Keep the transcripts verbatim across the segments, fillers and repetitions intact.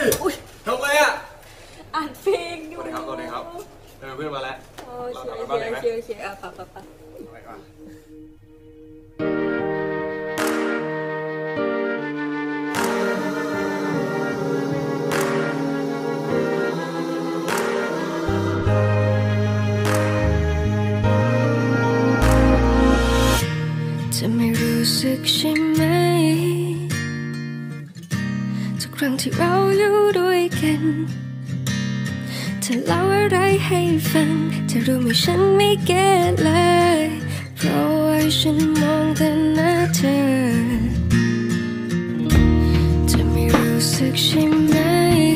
ทำไมอ่ะอ่านเพลงอยู่สวัสดีครับสวัสดีครับเออเพื่อนมาแล้วเราทำกันบ้าบ้านเลยไหมโอเคโอเคอ่ะปะปะปะไปก่อนจะไม่รู้สึกใช่ไหมทุกครั้งที่เราอยู่ด้วยกันจะเล่าอะไรให้ฟังจะรู้ไหมฉันไม่เก็ตเลยเพราะว่าฉันมองแต่หน้าเธอจะไม่รู้สึกใช่ไหม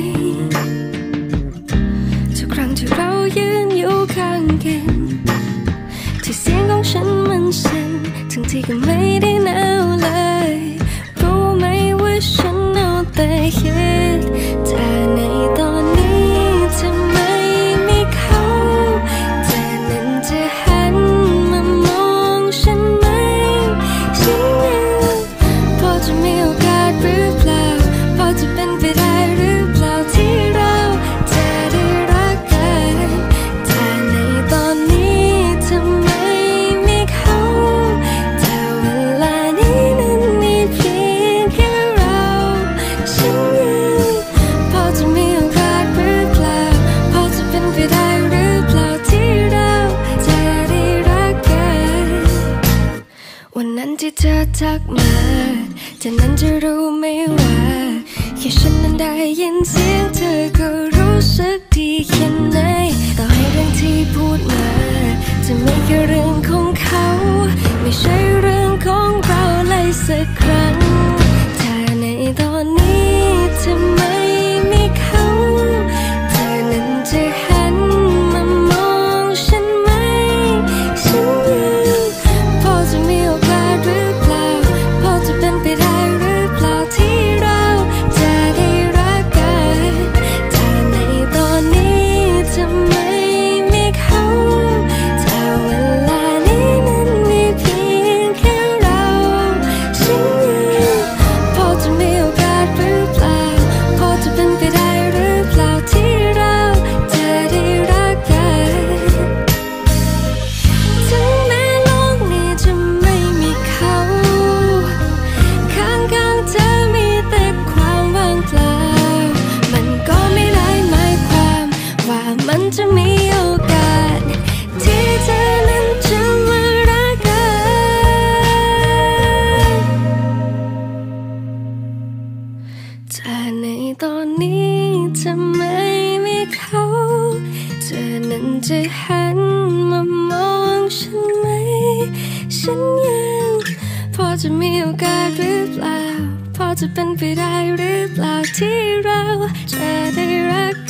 ทุกครั้งที่เรายืนอยู่ข้างกันที่เสียงของฉันมันสั่นทั้งที่ก็ไม่ได้หนาวเลยรู้ไหมว่าฉันเอาแต่คิดแต่ในตอนนี้ทำไมไม่เขาแต่นั้นจะหันมามองฉันไหมฉันยังพอจะมีโอกาสหรือเปล่าพอจะเป็นไปได้หรือเปล่าที่เราจะได้รักกันแต่ในตอนนี้ทำไมไม่เขาแต่เวลานี้นั้นมีเพียงแค่เราฉันยังพอจะมีโอกาสหรือเปล่าพอจะเป็นไปได้หรือเปล่าที่เราจะได้รักกันวันนั้นที่เธอทักมาจากนั้นจะรู้ไหมว่าแค่ฉันนั้นได้ยินเสียงเธอก็รู้สึกดีแค่ไหนต่อให้เรื่องที่พูดมาจะไม่ใช่เรื่องของเขาไม่ใช่เรื่องของเราเลยสักครั้งถ้าในตอนนี้ทำไมไม่เขาเธอนั้นจะหันมามองฉันไหมฉันยังพอจะมีโอกาสหรือเปล่าพอจะเป็นไปได้หรือเปล่าที่เราจะได้รักกันแต่ในตอนนี้ทำไมไม่เขาแต่เวลานี้นั้นมีเพียงแค่เราฉันยังพอจะมีโอกาสหรือเปล่าพอจะเป็นไปได้หรือเปล่าที่เราจะได้รักกันถึงแม้โลกนี้จะไม่มีเขาข้างๆเธอมีแต่ความว่างเปล่ามันก็ไม่ได้หมายความว่ามันจะมีโอกาสที่เธอนั้นจะมารักกันแต่ในตอนนี้ทำไมไม่เขาเธอนั้นจะหันมามองฉันไหมฉันยังพอจะมีโอกาสหรือเปล่าพอจะเป็นไปได้หรือเปล่าที่เราจะได้รัก